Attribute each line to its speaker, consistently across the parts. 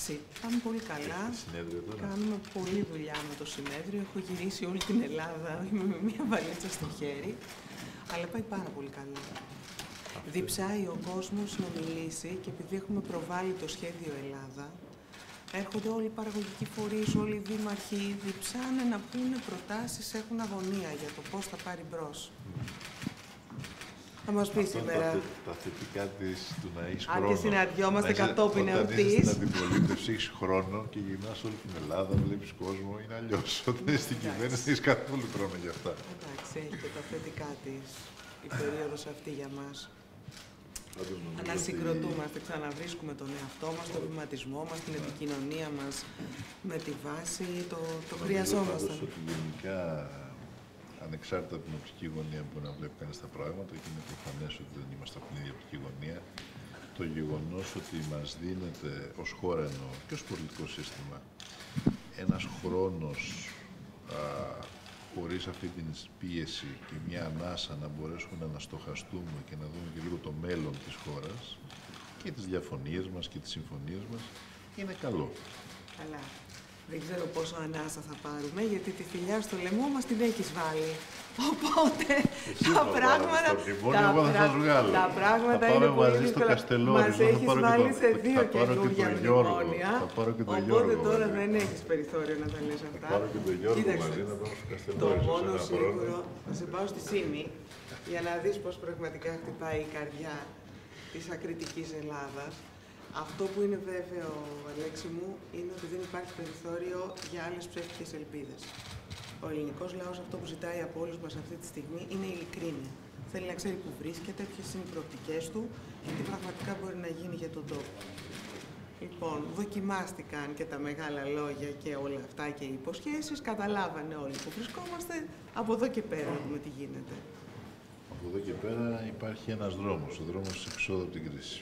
Speaker 1: Εντάξει, πάμε πολύ καλά. Κάνουμε πολλή δουλειά με το συνέδριο. Έχω γυρίσει όλη την Ελλάδα. Είμαι με μία βαλίτσα στο χέρι. Αλλά πάει πάρα πολύ καλά. Διψάει ο κόσμος να μιλήσει και επειδή έχουμε προβάλει το σχέδιο Ελλάδα, έρχονται όλοι οι παραγωγικοί φορείς, όλοι οι δήμαρχοι, διψάνε να πούνε προτάσεις, έχουν αγωνία για το πώς θα πάρει μπρος. Θα μας πει σήμερα.
Speaker 2: Τα θετικά της του να έχεις χρόνο.
Speaker 1: Αν και συναντιόμαστε κατόπιν εορτής.
Speaker 2: Όταν είσαι στην αντιπολίτευση, έχεις χρόνο και γυρνάς όλη την Ελλάδα, βλέπεις κόσμο, είναι αλλιώς. Όταν είσαι στην κυβέρνηση, έχεις καθόλου χρόνο για αυτά.
Speaker 1: Εντάξει, έχει και τα θετικά της η περίοδος αυτή για μας. Ανασυγκροτούμαστε, ξαναβρίσκουμε τον εαυτό μας, τον βηματισμό μας, την επικοινωνία μας με τη βάση, το χρειαζόμαστε.
Speaker 2: Γενικά, ανεξάρτητα από την οπτική γωνία που μπορεί να βλέπει κανείς τα πράγματα, και είναι προφανές ότι δεν είμαστε από την ίδια οπτική γωνία, το γεγονός ότι μας δίνεται ως χώρα εννοώ και ως πολιτικό σύστημα ένας χρόνος χωρίς αυτή την πίεση και μια ανάσα να μπορέσουμε να αναστοχαστούμε και να δούμε και λίγο το μέλλον της χώρας και τις διαφωνίες μας και τις συμφωνίες μας, είναι καλό.
Speaker 1: Καλά. Δεν ξέρω πόσο ανάσα θα πάρουμε, γιατί τη φιλιά στο λαιμό μας την έχεις βάλει. Οπότε τα πράγματα. Τα πράγματα είναι πολύ δύσκολα. Μας έχεις βάλει σε δύο καινούργια μνημόνια. Οπότε τώρα δεν έχεις περιθώριο να τα λες αυτά. Κοίταξε. Το μόνο σίγουρο, θα σε πάω στη Σύμη για να δεις πώς πραγματικά χτυπάει η καρδιά της ακριτικής Ελλάδας. Αυτό που είναι βέβαιο, Αλέξη μου, είναι ότι δεν υπάρχει περιθώριο για άλλες ψεύτικες ελπίδες. Ο ελληνικός λαός αυτό που ζητάει από όλους μας αυτή τη στιγμή είναι ειλικρίνεια. Θέλει να ξέρει που βρίσκεται, ποιες είναι οι προοπτικές του και τι πραγματικά μπορεί να γίνει για τον τόπο. Λοιπόν, δοκιμάστηκαν και τα μεγάλα λόγια και όλα αυτά και οι υποσχέσεις, καταλάβανε όλοι που βρισκόμαστε, από εδώ και πέρα να δούμε τι γίνεται.
Speaker 2: Από εδώ και πέρα υπάρχει ένας δρόμος, ο δρόμος της εξόδου από την κρίση.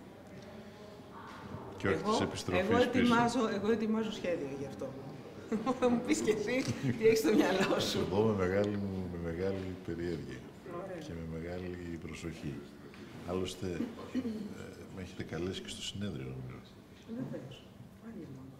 Speaker 2: Και όχι της επιστροφής
Speaker 1: εγώ ετοιμάζω σχέδιο γι' αυτό. Θα μου πεις και εσύ τι έχεις στο μυαλό σου.
Speaker 2: Εγώ με μεγάλη περιέργεια και με μεγάλη προσοχή. Άλλωστε, με έχετε καλέσει και στο συνέδριο, νομίζω.
Speaker 1: Βεβαίως.